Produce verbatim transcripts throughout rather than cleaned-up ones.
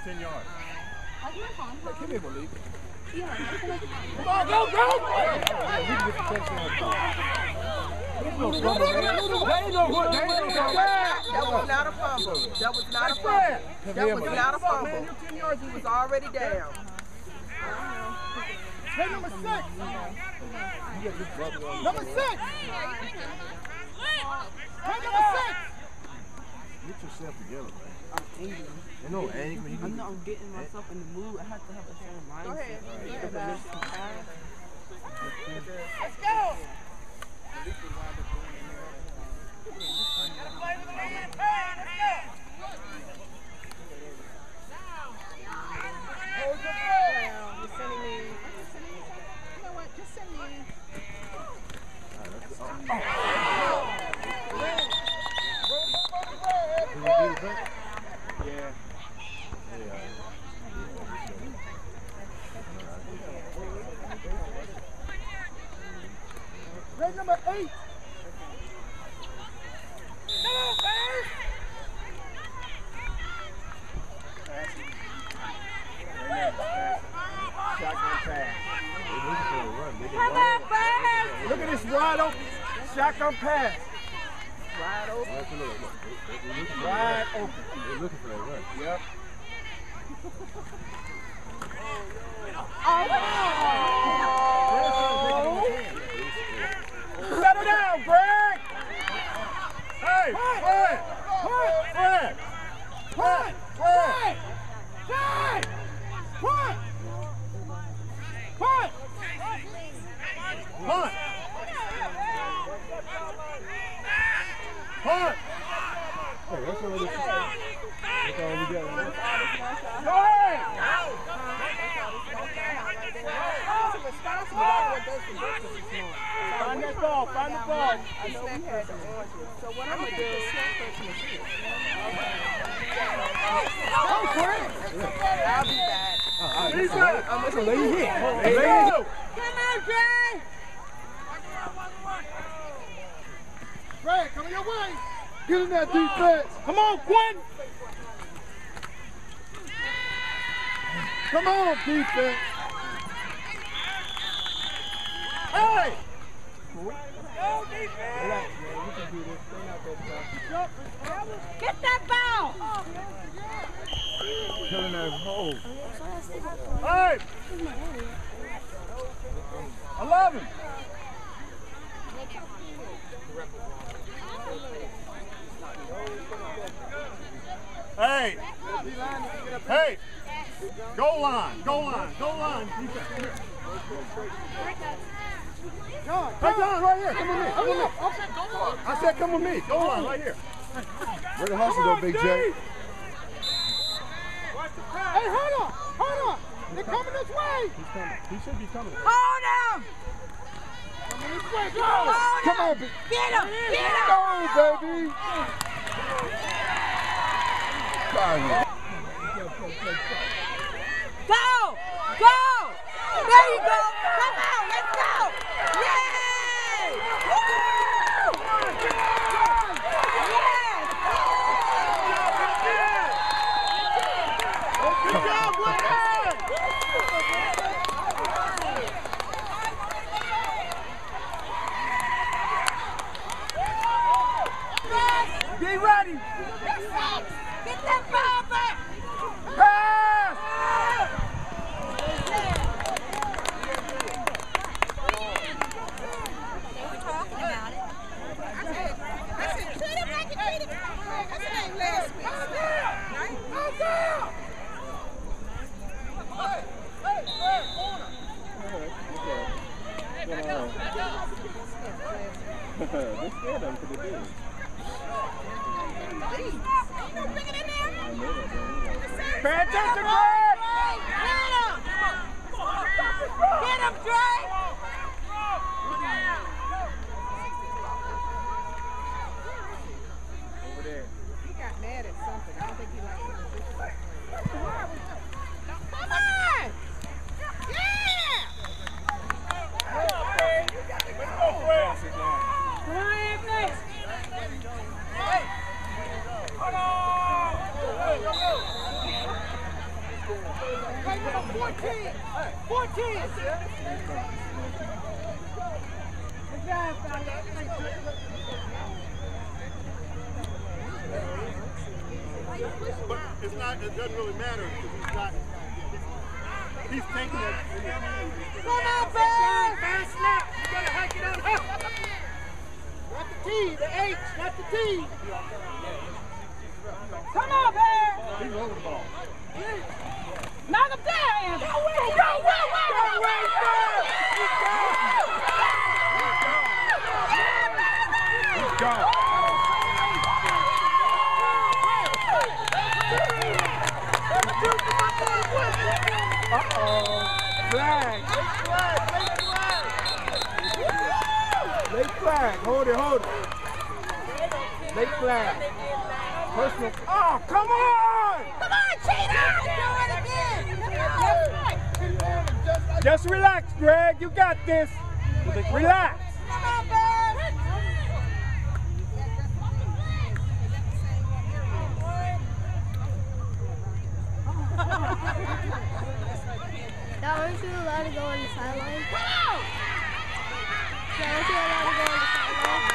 ten yards. Come here, Malik. Come on, go, go! Yeah, we can get the touchdown. There's no fumble, man. That ain't no what? That ain't no fumble. That was not a fumble. That was not a fumble. That was not a fumble. He was already down. Hey, number six. Number six. Hey, number six. Get yourself together, man. I'm angry. You know, angry. You I'm, not, I'm getting myself in the mood. I have to have a certain mindset. Go ahead. Right. Go ahead. Let's go. Red number eight. Come on, Bears. Shotgun pass. Come on, Bears. Look at this wide open shotgun pass. Wide open. Wide open. They're looking for that run. Yep. Settle down, Greg! Hey, Fred! Fred! Fred! Fred! Fred! Punt! Punt! Punt! Punt! Hey, that's all we got. That's all we got. Go ahead! Find that ball, find the ball. I know we had the oranges. So what I'm going to do is snap this machine. Oh, Greg! I'll be back. He's back. I'm That's a going to lady hit. There you go. Come on, Dre! Greg, coming your way. Get in that defense. Come on, Quinn. Come on, defense. Hey! Go, defense! Get that ball! Killing that hole. Hey! eleven. Hey! Hey! Goal line, goal line, goal line. John, hey John, right here. Come with me. Come with me. I said come with me. Goal line right here. Where the hustle go, Big J? Hey, hold on, hold on. They're coming this way. He's coming. He should be coming. Hold him! Coming this way. Go. Hold Come on, him! baby. Get him! Get him! Go, baby. Fire. Go! Go! There you go! Come on, let's go! Yay! Woo! Yes! Good job, Woodhead! Be ready! Get that ball back! Pass! They were talking about it. I said, I said, treat him like you treated him. That's the name last week. Right? Go down! Hey, hey, hey, corner! They scared them to the dude. Pay attention, Greg! Get him! Get him, Dre! Over there. He got mad at something. I don't think he liked it. Come on! Yeah! Come on, Anthony! Hey! Hold on! Hey, number fourteen. fourteen. Good job, fella. But it's not, it doesn't really matter because he's not, he's taking it. Come on, Bear! Fast snap! You gotta hike it on up! Not the T, the H, not the T! Come on, Bear! He's over the ball. Knock him down! Go away! Go away! Go away! He's gone. Uh-oh. Flag. Late flag. Hold it, hold it. Late flag. Personal. Oh, come on! Come on, cheater! Do it again! Just relax, Greg. You got this. Relax. Come on, Bird! Now, aren't you allowed to go on the sideline? Come on! Now, aren't you allowed to go on the sideline?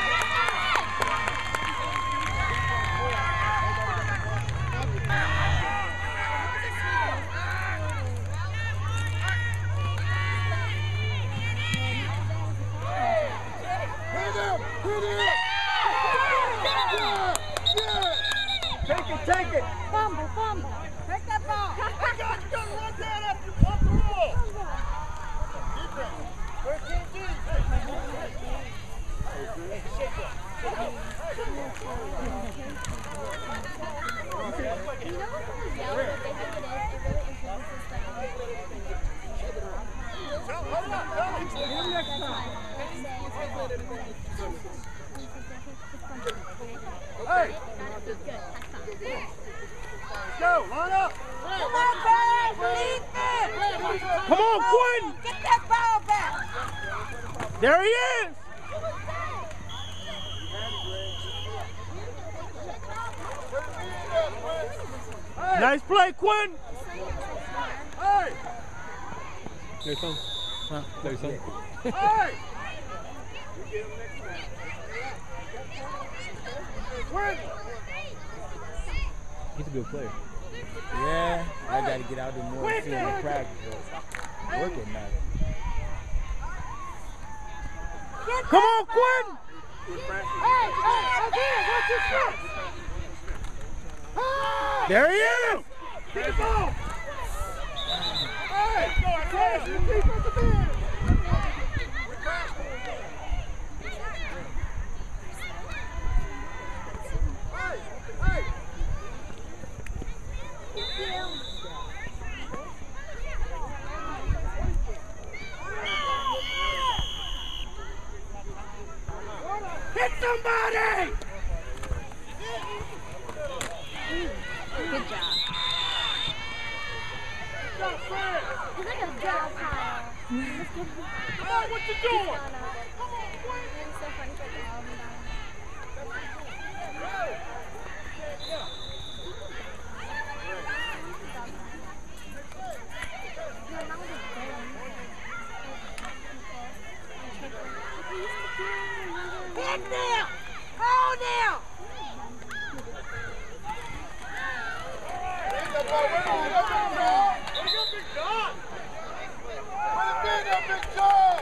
Take it, take it. Fumble, fumble. Take that ball. Hey, God, you gotta run down after, off the roll. thirteen G. Hey! Let's go, line up! Come on, Bird! Lead it! Come on, Quinn! Get that ball back! There he is. Hey! Nice play, Quinn. Hey! There's some. Huh? There's some. Hey! Win! He's a good player. Yeah, I got to get out there more and see him in practice. Work at night. Come on, Quinn. Hey, hey, again, watch your shot! There he is. Get the ball! Hey! Hey! Defensive end! Hey! Hey! Hit somebody. Good job. Stop, Fred! He's like a job pile. Hey, what you doing? Come on, Quinn! It's so funny for the all of them. Hit now! Hold now! Get the ball, where you go, man? Where you Big John? Where you been there, Big John?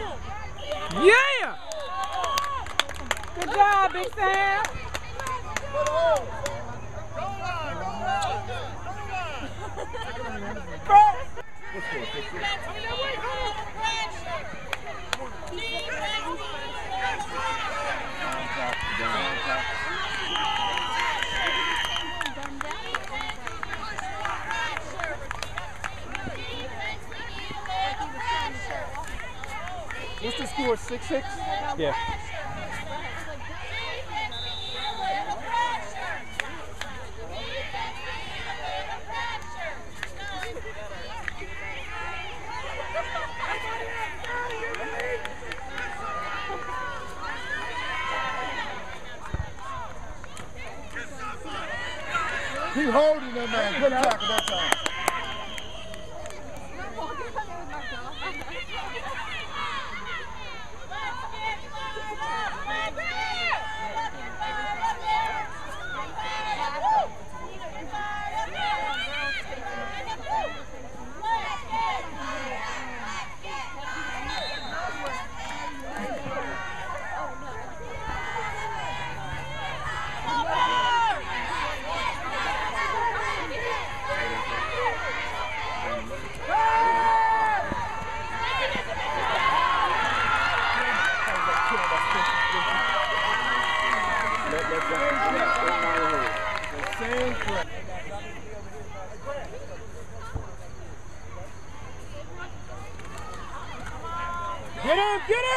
Yeah! Good job, Big Sam. What's the score? Six six? Yeah. Keep holding that man. Good tackle that time. Get him! Get him!